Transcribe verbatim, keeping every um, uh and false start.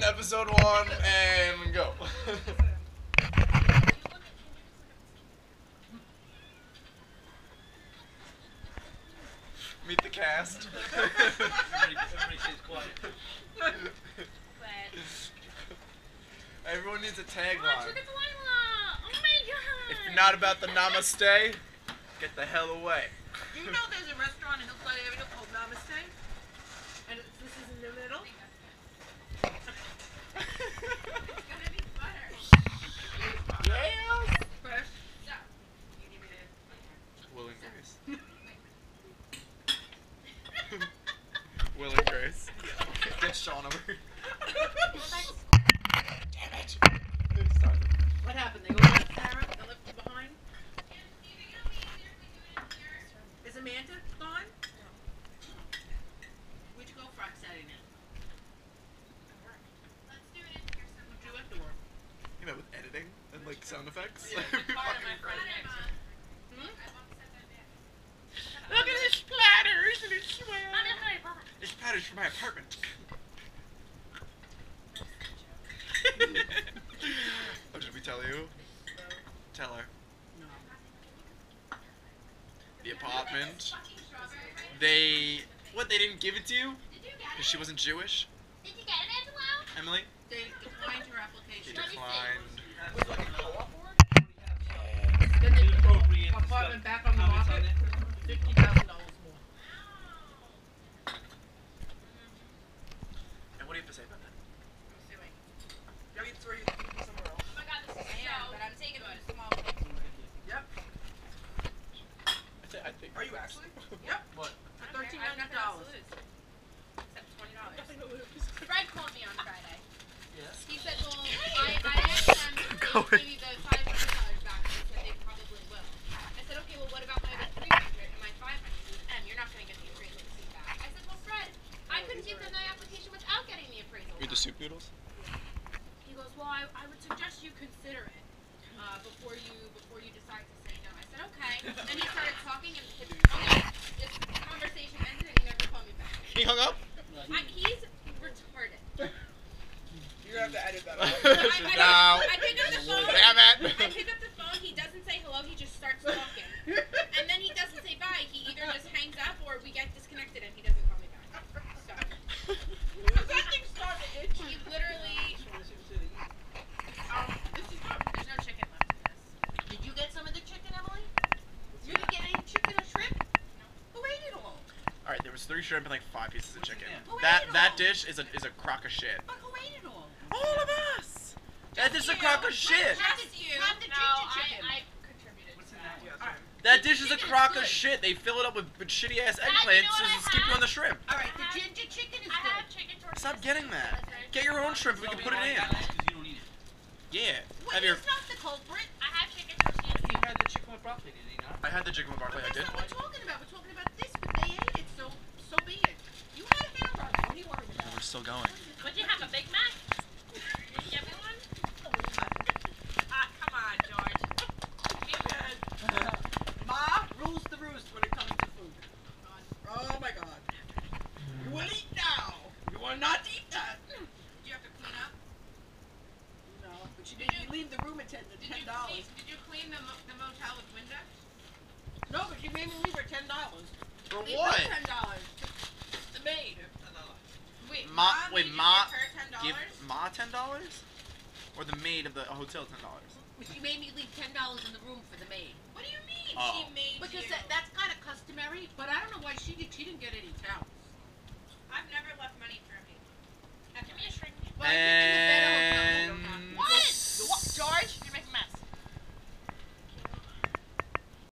episode one, and go. Meet the cast. everybody, everybody stays quiet. Everyone needs a tagline. Oh, look at Delilah! Oh my god! If you're not about the namaste, get the hell away. Do you know there's a restaurant in Hillside Avenue called Namaste? And it's, this is in the middle? It's gonna be butter. Yes! Fresh. So, you need me to... Will and Grace. Will and Grace. Get Sean over here. Damn it. What happened? They go to Sarah? They left you behind? Is Amanda gone? Where'd you go Friday, Saturday night? Let's do it in here What'd you somewhere. have to work? You know, with editing and like sound effects. Yeah. It'd be Part of fucking my great. friend. Hmm? Look at his splatters and his sweat. I'm in my box. His splatters from my apartment. Oh, did we tell you? Tell her. No. The apartment. They... What, they didn't give it to you? Did you get Because it? she wasn't Jewish? Did you get it, Angelo? Emily? They declined your He application. declined. Then they put Appropriate the apartment discuss- back on the comments market. it. Fifty thousand dollars more. And what do you have to say about that? Maybe three somewhere else. Oh my god, this is so... But I'm taking a small place. Yep. I, th I think... Are you actually? Yep. What? For thirteen hundred dollars. Except twenty dollars. Fred called me on Friday. Yes. He said, well, I, I asked them if Go they'll give you the five hundred dollars back, and they said they probably will. I said, okay, well, what about my other three hundred and my five hundred? He said, Em, you're not going to get the appraisal receipt back. I said, well, Fred, I couldn't give them the application without getting the appraisal Read the back. soup noodles? He goes, well, I, I would suggest you consider it uh, before you before you decide to say no. I said, okay. Then he started talking, and his, his conversation ended, and he never called me back. He hung up? I, he's retarded. You have to edit that out. I, I, No. I pick up the phone. Damn it. I pick up the phone. He doesn't say hello. He just starts talking, and then he doesn't say bye. He either just hangs up or we get disconnected, and he doesn't call me back. So That thing's starting to itch. he literally. Um, this is good. There's no chicken left in this. Did you get some of the chicken, Emily? You didn't get any chicken or shrimp? No. Who ate it all? Alright, there was three shrimp and like five pieces of chicken. Who That ate it that all? dish is a is a crock of shit. But who ate it all? All of us! That dish is a crock of shit! Just you. Have the no, ginger chicken. I, I contributed. What's to in that. that? Alright. That dish is a Chicken's crock of good. shit. They fill it up with, with shitty ass Dad, you know eggplants what to I just keep you have? on the shrimp. Alright, the I have- ginger chicken is I good. have chicken tortillas. Stop getting that. That's right. Get your own shrimp. We can put it in. Because you don't eat it. Yeah. Well, Have your. he's not the culprit. I have chicken tortillas. He had the chicken with broccoli, did he not? I had the chicken with broccoli. I That's did. not what we're talking about. We're talking about this, but they ate it, so so be it. You had a hamburger. What are you worried Oh, about? we're still going. Would you have a Big Mac? Did you get me one? Ah, come on, George. Ma rules the roost when it comes to food. Oh my god. You will eat now. You will not eat that. Did you have to clean up? No, but you Did did. You leave the room attendant Did ten you clean, dollars. did you clean the, mo- the motel with Windex? No, but you made me leave her ten dollars. For Leave what? her ten dollars. The maid. Wait, Ma, Mom, wait, did you Ma, give her ten give dollars? Ma ten dollars, or the maid of the hotel ten dollars. But she made me leave ten dollars in the room for the maid. What do you mean Oh. she made Because you? that, that's kind of customary. But I don't know why she did. She didn't get any towels. I've never left money for me. Now, give me a shrink. Well, I think